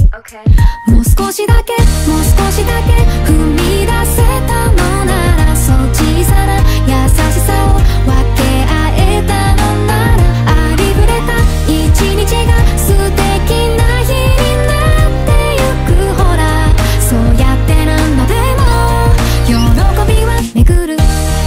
もう少しだけもう少しだけ踏み出せたのなら、そう小さな優しさを分け合えたのなら、ありふれた一日が素敵な日になってゆく。ほらそうやって何度でも喜びは巡る。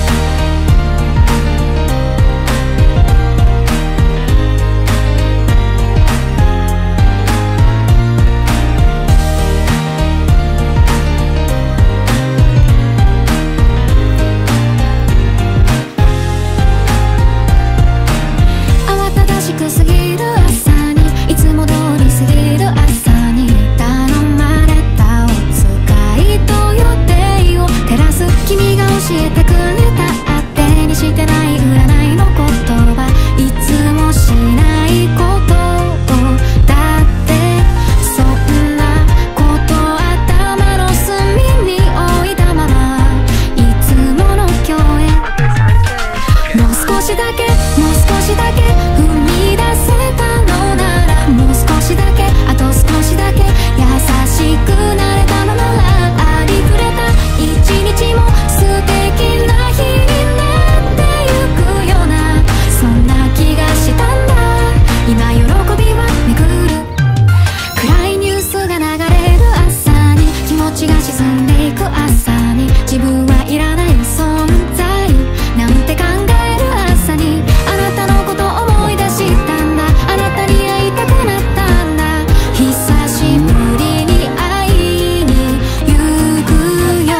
過ぎる朝に、いつも通り過ぎる朝に頼まれたお使いと予定を照らす。君が教えてくれた当てにしてない占いの言葉、いつもしないことをだってそんなこと頭の隅に置いたまま、いつもの共演。もう少しだけもう少しだけ踏み出せたのなら、もう少しだけあと少しだけ優しくなれたのなら、ありふれた一日も素敵な日になってゆくような、そんな気がしたんだ。今喜びは巡る。暗いニュースが流れる朝に、気持ちが沈んでいく朝に、自分はいらない存在なんて考える朝に、あなたのこと思い出したんだ。あなたに会いたくなったんだ。久しぶりに会いに行くよ、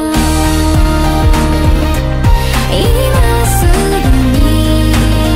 今すぐに。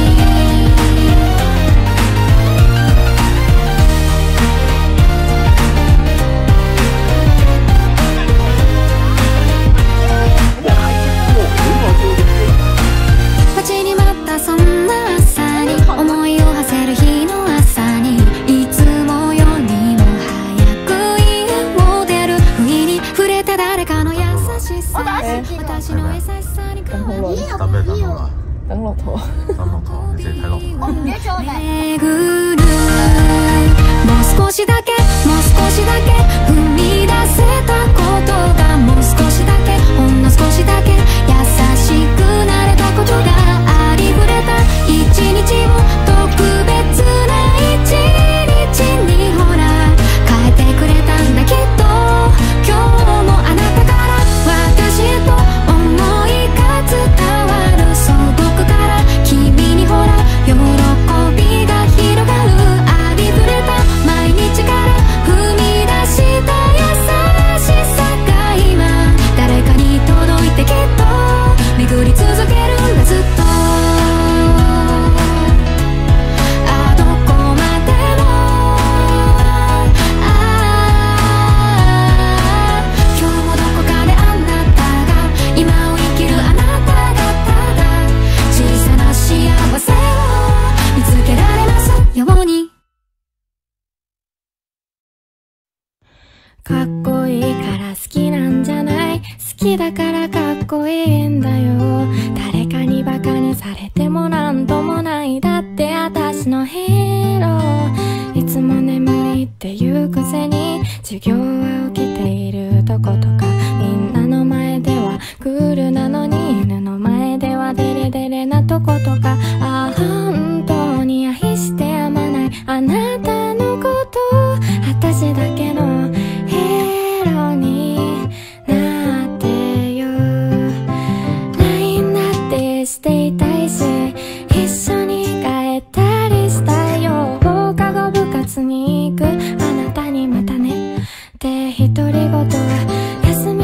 待ちに待ったそんな朝に、思いを馳せる日の朝に、いつもよりも早く家を出る不意に触れた誰かの優しさ、私の優しさに変わり等咩等到啦？ 等駱駝。 等駱駝，你自己睇駱駝。 巡る。もう少しだけもう少しだけ踏み出せたことが、もう少しだけほんの少しだけ優しくなれたことが、ありふれた一日も特別な一日に、ほら変えてくれたんだきっと。今日もあなたから私へと思いが伝わる。そう僕から君にほら喜びが広がる。ありふれた毎日から踏み出した優しさが今誰かに届いて、きっと巡り続けるんだずっと。あどこまでも今日もどこかであなたが、今を生きるあなたがただ小さな幸せを見つけられますように。かっこいいから好きなんじゃない、好きだからかっこいいんだよ。誰かにバカにされてもなんともない、だって私のヒーロー。いつも眠いって言うくせに授業は起きているとことか、みんなの前ではクールなのに犬の前ではデレデレなとことか、あ本当に愛してやまないあなたのこと、私だけのヒーローになってよ。 LINE だってしていたいし、一緒に帰ったりしたいよ。放課後部活に行くあなたにまたねって独り言は休み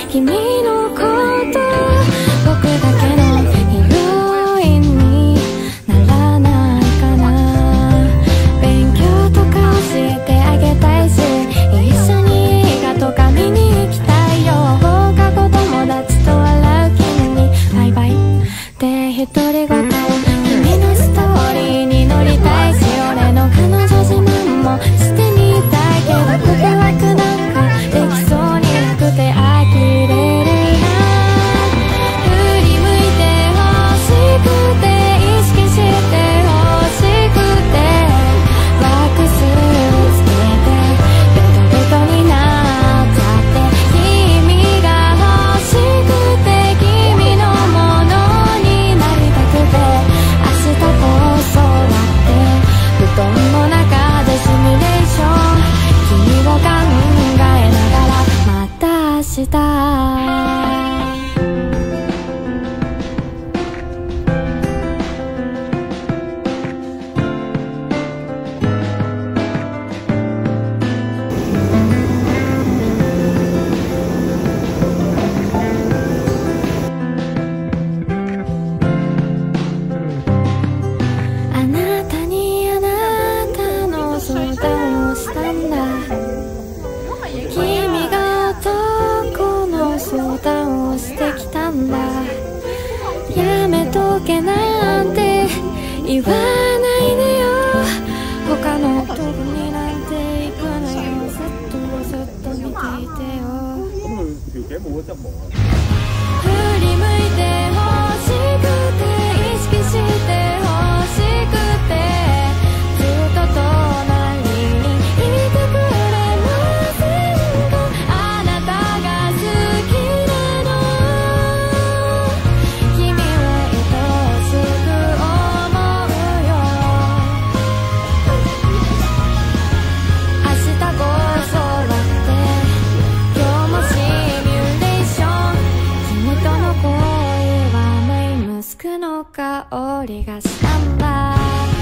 君のこと僕だけのヒロインにならないかな。勉強とか教えてあげたいし、一緒に映画とか見に行きたいよ。放課後友達と笑う君にバイバイって独り言。君のストーリーに乗りたいし、俺の彼女自慢もしてみたいけど、告白なんかできそうになくて呆れるな。振り向いて欲しくて、意識して欲しくて、ワックスつけてベトベトになっちゃって、君が欲しくて、君のものになりたくて、明日こそだって布団の中でシミュレーション、君を考えながらまた明日。あなたにあなたの相談をしたんだ。君が男の相談をしてきたんだ。やめとけなんて言わないでよ。他の男になんて行くのよ。ずっと見ていてよ。振り向いて欲しくて、意識して欲しくて、ずっと隣にいてくれませんか。あなたが好きなの、君を愛しく思うよ。明日こそだって今日もシミュレーション、君との恋はマイムスクの香りがしたんだ。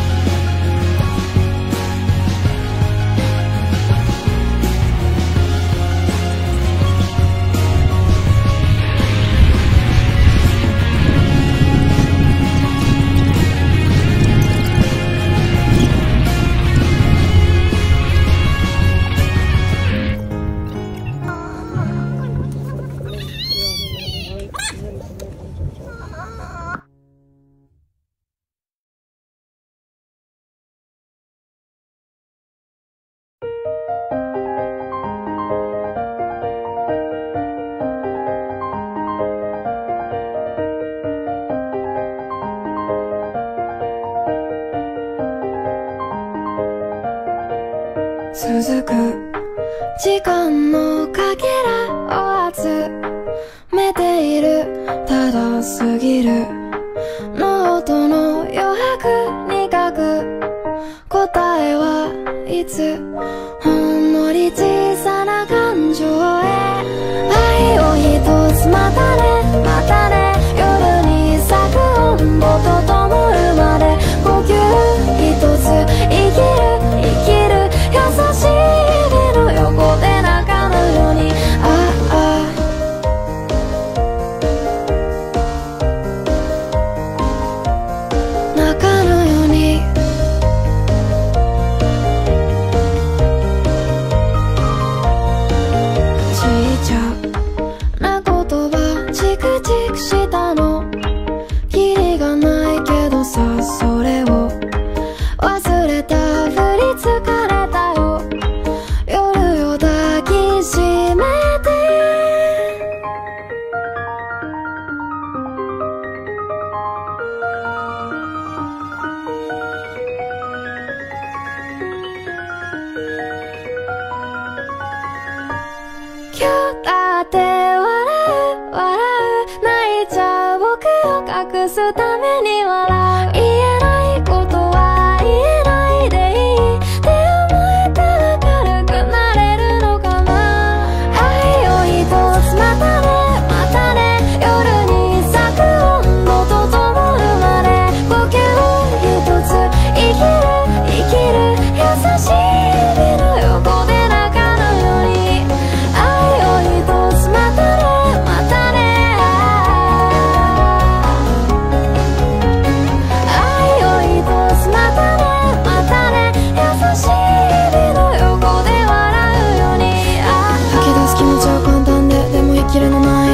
続く時間のかけらを集めている、ただ過ぎるノートの余白に書く答えはいつ、ほんのり小さな感情へ愛を一つまたねまたね、夜に咲く温度と灯るまで呼吸一つ生きる生きる、優しい指の横で中のように中のようにちっちゃな言葉チクチクしたの、キリがないけどさ、それを忘れたふり疲れたよ、夜よ抱きしめて。今日だって笑う笑う、泣いちゃう僕を隠すために笑う、言えないことは言えないでいいって思えたら軽くなれるのかな。愛を一つまたねまたね、夜に咲く温度と灯るまで呼吸一つ生きる生きる、優しい指の横で中のように愛を一つまたね汁の前